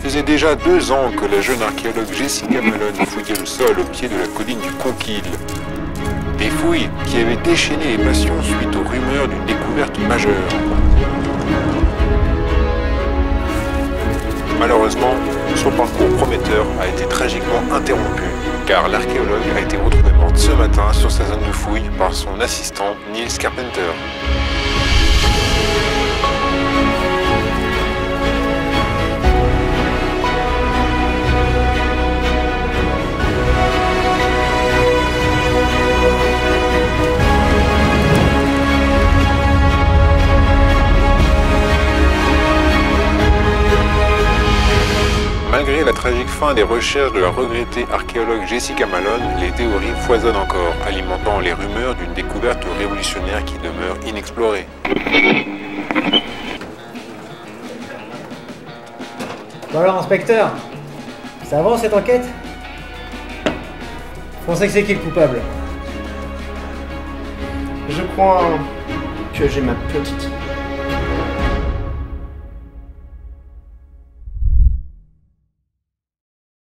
faisait déjà 2 ans que la jeune archéologue Jessica Malone fouillait le sol au pied de la colline du Conquille. Des fouilles qui avaient déchaîné les passions suite aux rumeurs d'une découverte majeure. Malheureusement, son parcours prometteur a été tragiquement interrompu, car l'archéologue a été retrouvée morte ce matin sur sa zone de fouille par son assistant Niels Carpenter. Malgré la tragique fin des recherches de la regrettée archéologue Jessica Malone, les théories foisonnent encore, alimentant les rumeurs d'une découverte révolutionnaire qui demeure inexplorée. Bon alors, inspecteur, ça avance cette enquête? Vous pensez que c'est qui le coupable? Je crois que j'ai ma petite idée.